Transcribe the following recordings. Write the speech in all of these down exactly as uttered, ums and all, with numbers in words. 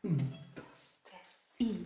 Un, dos, tres y...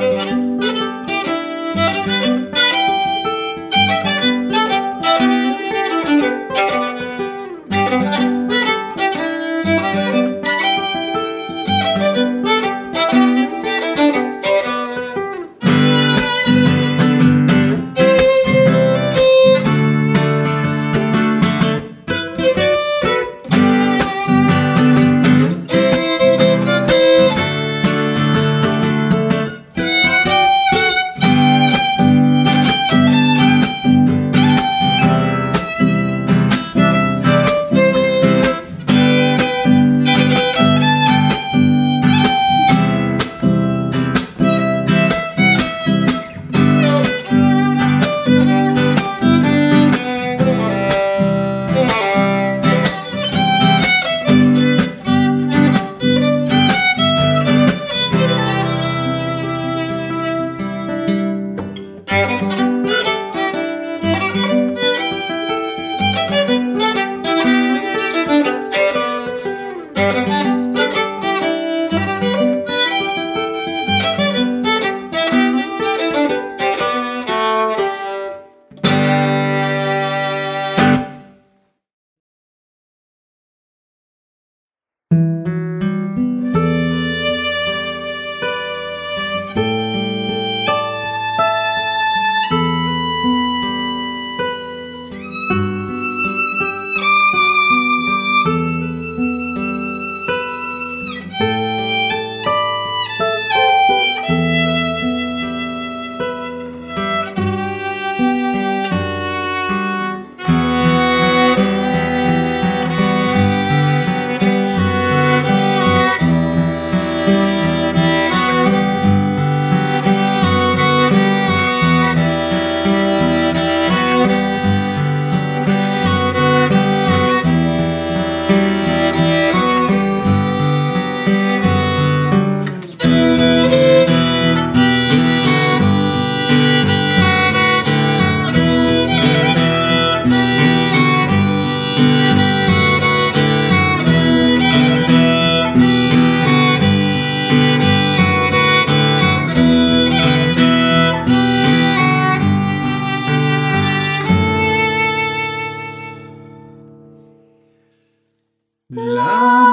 La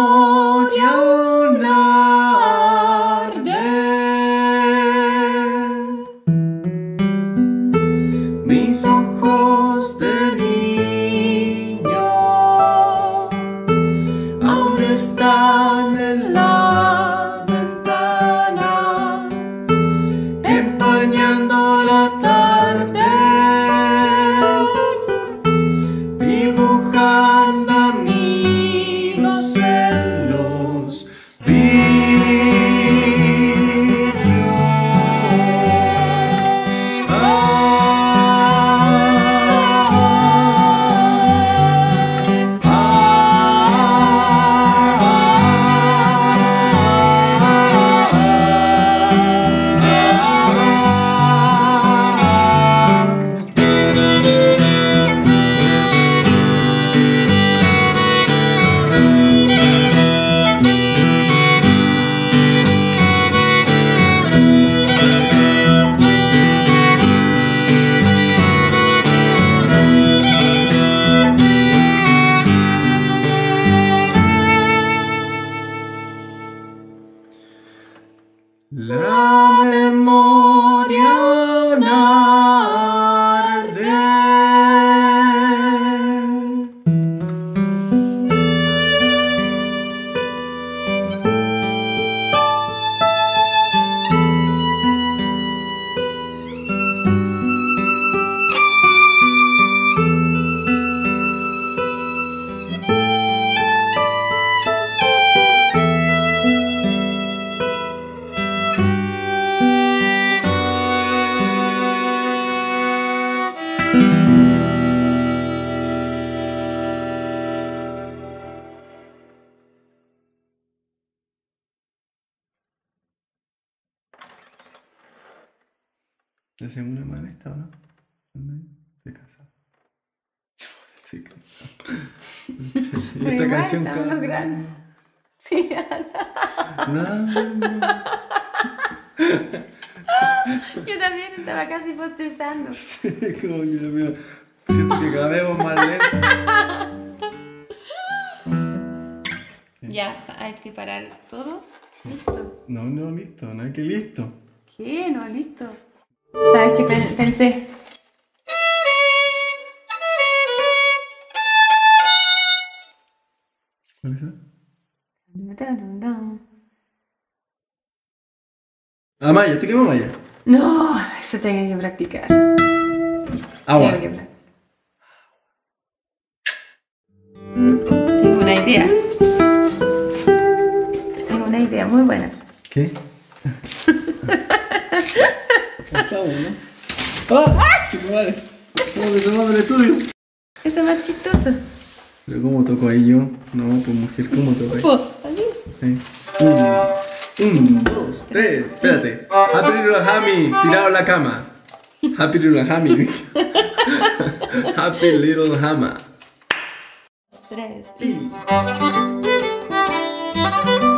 memoria aún arde. Mis ojos de niño aún están en la ventana, empañando la tarde, dibujando amigos en los vidrios. Ah, la memoria aún arde. ¿Le hacemos una mano esta o no? Estoy cansado. Estoy cansado. Y Pero esta igual canción estamos cada... logrando. Sí. Nada más. Yo también estaba casi postezando. Sí, como que mira, siento que cada vez vamos más lento. Ya, hay que parar todo. Sí. Listo. No, no, listo, no hay que listo. ¿Qué? No, listo. ¿Sabes qué pen- pensé? ¿Cuál es esa? Ah, Maya, ¿tú qué más Maya? No, eso tengo que practicar. Agua. Tengo que practicar. Tengo una idea. Tengo una idea muy buena. ¿Qué? Pasamos, ¿no? ¡Ah! ¡Chico madre! ¿Cómo que tomamos el estudio? Eso es más chistoso. Pero ¿cómo toco ahí yo? No, pues mujer, ¿cómo toco ahí? Po, aquí. Sí. Un, un, dos, tres. Espérate. Happy Little Hammy, tirado en la cama. Happy Little Hammy. Happy Little Hammer. Tres. Y...